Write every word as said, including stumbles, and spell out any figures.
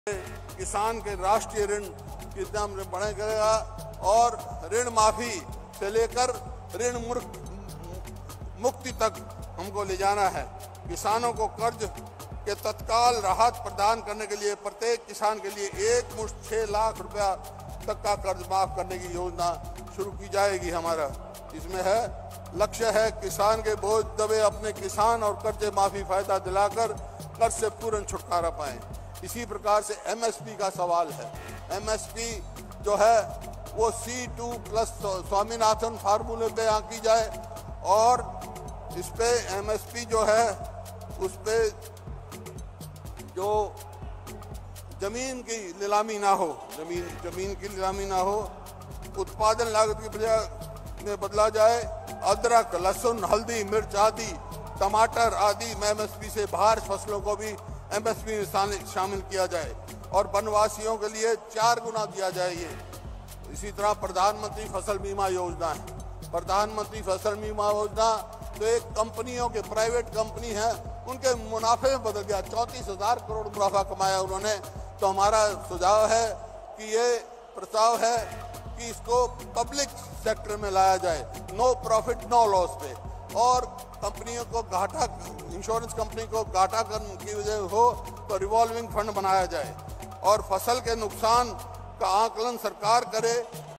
किसान के राष्ट्रीय ऋण की दर बढ़ेगा और ऋण माफी से लेकर ऋण मुक्ति तक हमको ले जाना है। किसानों को कर्ज के तत्काल राहत प्रदान करने के लिए प्रत्येक किसान के लिए एक मुश्त छः लाख रुपया तक का कर्ज माफ करने की योजना शुरू की जाएगी। हमारा इसमें है लक्ष्य है किसान के बोझ दबे अपने किसान और कर्ज माफी फायदा दिलाकर कर्ज से पूर्ण छुटकारा पाएं। इसी प्रकार से एमएसपी का सवाल है। एमएसपी जो है वो सी टू प्लस स्वामीनाथन फार्मूले पे आंकी जाए और इस पे एमएसपी जो है उस पे जो जमीन की नीलामी ना हो, जमीन जमीन की नीलामी ना हो, उत्पादन लागत की बजाय में बदला जाए। अदरक, लहसुन, हल्दी, मिर्च आदि, टमाटर आदि एमएसपी से बाहर फसलों को भी एमएसपी में शामिल किया जाए और वनवासियों के लिए चार गुना दिया जाए। ये इसी तरह प्रधानमंत्री फसल बीमा योजना है। प्रधानमंत्री फसल बीमा योजना तो एक कंपनियों के प्राइवेट कंपनी है उनके मुनाफे में बदल गया। चौंतीस हजार करोड़ मुनाफा कमाया उन्होंने। तो हमारा सुझाव है कि ये प्रस्ताव है कि इसको पब्लिक सेक्टर में लाया जाए, नो प्रॉफिट नो लॉस पे, और कंपनियों को घाटा, इंश्योरेंस कंपनी को घाटा करने की वजह हो तो रिवॉल्विंग फंड बनाया जाए और फसल के नुकसान का आकलन सरकार करे।